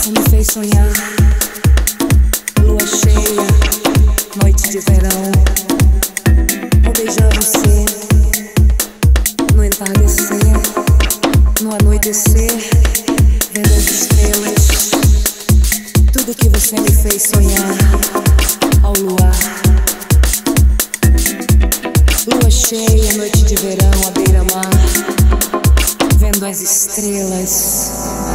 me fez sonhar. Lua cheia, noite de verão. Vou beijar você no entardecer, no anoitecer, vendo as estrelas. Tudo que você me fez sonhar ao luar. Lua cheia, noite de verão, à beira-mar, vendo as estrelas.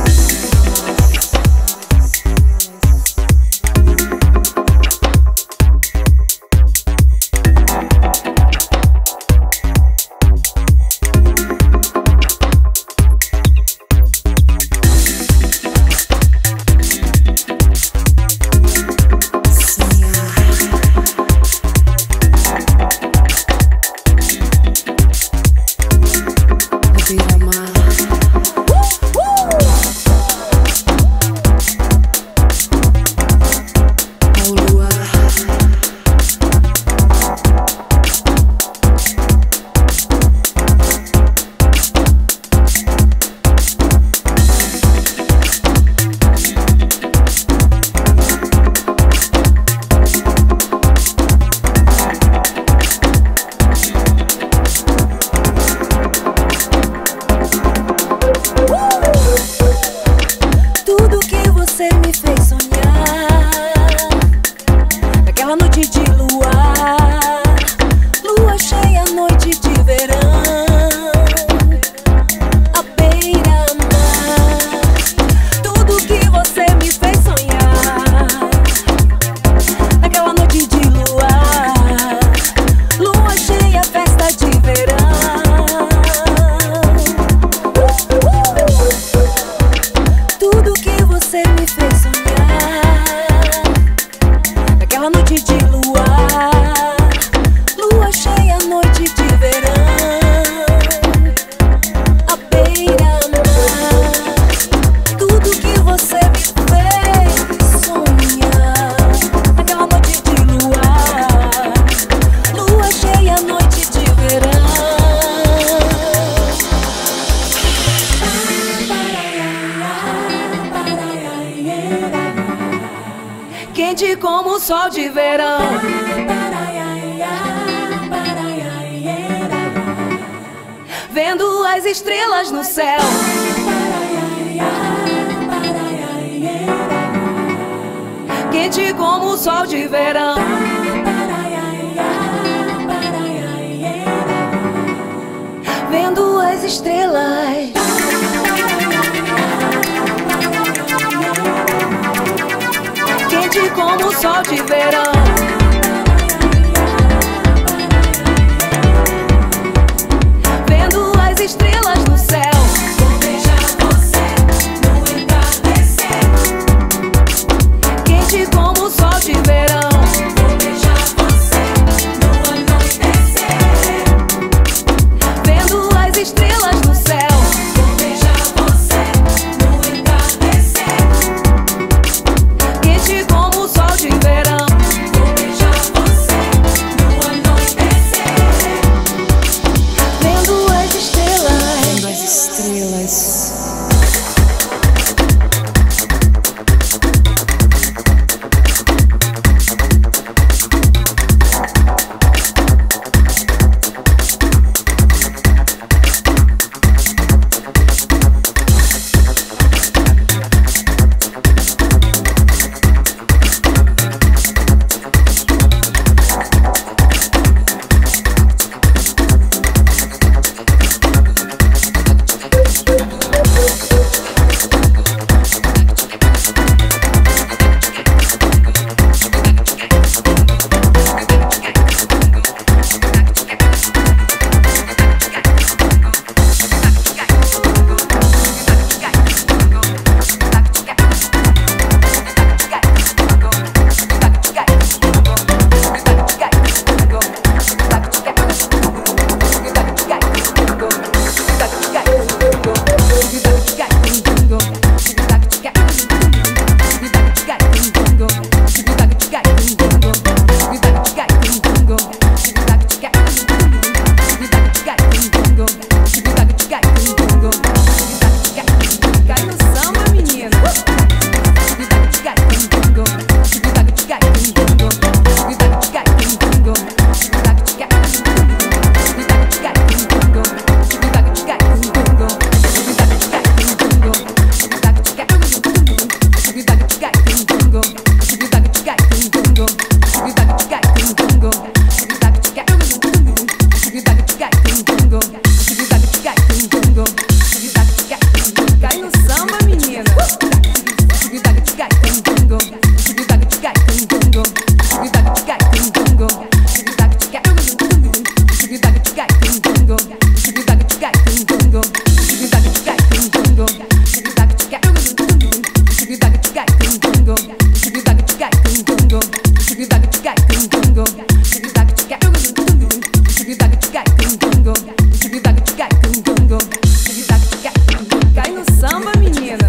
Quente como o sol de verão, vendo as estrelas no céu. Quente como o sol de verão, vendo as estrelas. Quente como o sol de verão, vendo as estrelas no céu. Vou beijar você no entardecer. Quente como o sol de verão, Vou beijar você no anoitecer. vendo as estrelas no céu. Vou beijar você no entardecer. Quente como o sol de verão, Vou Cai no samba, menina.